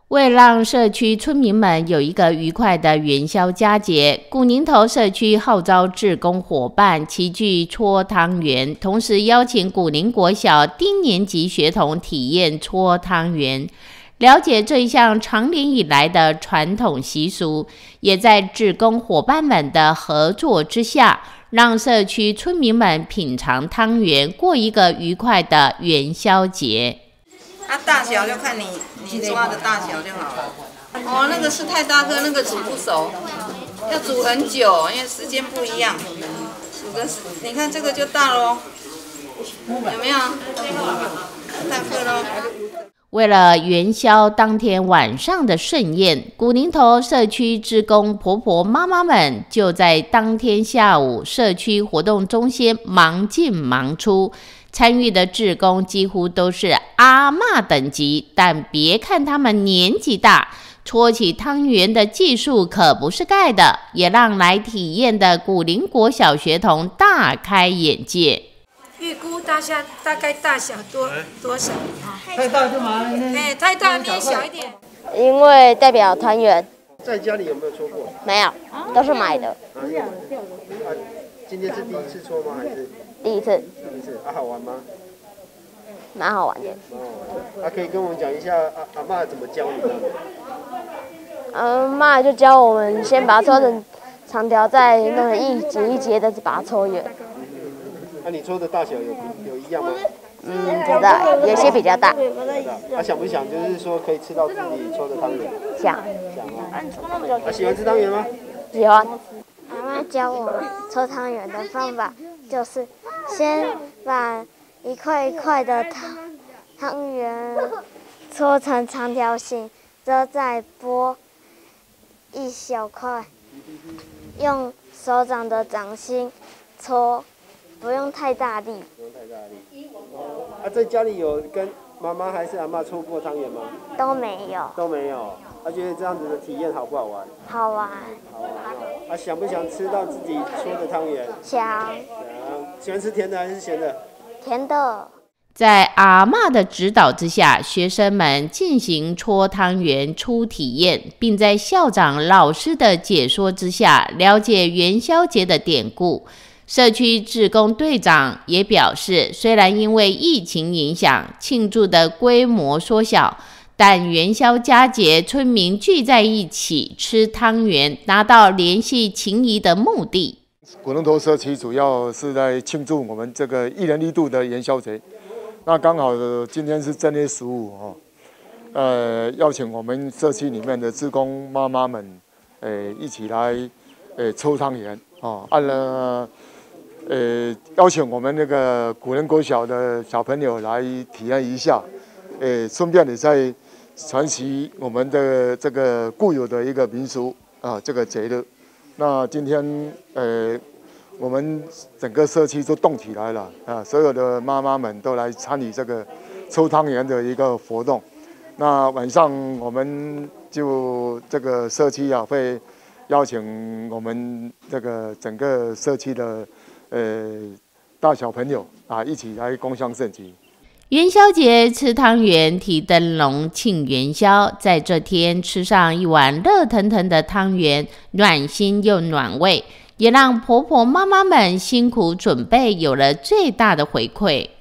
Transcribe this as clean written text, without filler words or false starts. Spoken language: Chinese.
为让社区村民们有一个愉快的元宵佳节，古宁头社区号召志工伙伴齐聚搓汤圆，同时邀请古宁国小低年级学童体验搓汤圆，了解这一项长年以来的传统习俗，也在志工伙伴们的合作之下，让社区村民们品尝汤圆，过一个愉快的元宵节。 大小就看你抓的大小就好了。哦，那个是太大颗，那个煮不熟，要煮很久，因为时间不一样。煮的，你看这个就大咯，有没有？大颗咯。 为了元宵当天晚上的盛宴，古宁头社区志工婆婆妈妈们就在当天下午社区活动中心忙进忙出。参与的志工几乎都是阿嬷等级，但别看他们年纪大，搓起汤圆的技术可不是盖的，也让来体验的古宁国小学童大开眼界。 预估大概大小多少？ 太大就麻烦了。 太大捏小一点。 因为代表团圆。 在家里有没有搓过？ 没有，都是买的。 今天是第一次搓吗？还是？ 第一次。 第一次好玩吗？ 蛮好玩的。 可以跟我们讲一下阿嬷怎么教你的？ 阿嬷就教我们先把它搓成长条，再弄成一节一节的把它搓圆。 那你搓的大小有一样吗？ 不知道，有些比较大。 想不想就是说可以吃到自己搓的汤圆？ 想。 喜欢吃汤圆吗？ 喜欢。 阿嬷教我们搓汤圆的方法，就是先把一块一块的汤圆搓成长条形，之后再剥一小块，用手掌的掌心搓，不用太大力。 在家里有跟妈妈还是阿嬷搓过汤圆吗？ 都没有。 都没有。觉得这样子的体验好不好玩？ 好玩。 好玩。想不想吃到自己搓的汤圆？ 想。 喜欢吃甜的还是咸的？ 甜的。 在阿嬷的指导之下，学生们进行搓汤圆初体验，并在校长老师的解说之下，了解元宵节的典故。社区志工队长也表示，虽然因为疫情影响，庆祝的规模缩小，但元宵佳节村民聚在一起吃汤圆，达到联系情谊的目的。 古宁头社区主要是在庆祝我们这个1年1度的元宵节。那刚好今天是正月15邀请我们社区里面的志工妈妈们，一起来抽汤圆邀请我们那个古宁国小的小朋友来体验一下，顺便也在传习我们的这个固有的一个民俗这个节日。那今天我们整个社区都动起来了所有的妈妈们都来参与这个抽汤圆的一个活动。那晚上我们就这个社区会邀请我们这个整个社区的大小朋友一起来共襄盛举。 元宵节吃汤圆、提灯笼庆元宵，在这天吃上一碗热腾腾的汤圆，暖心又暖胃，也让婆婆妈妈们辛苦准备有了最大的回馈。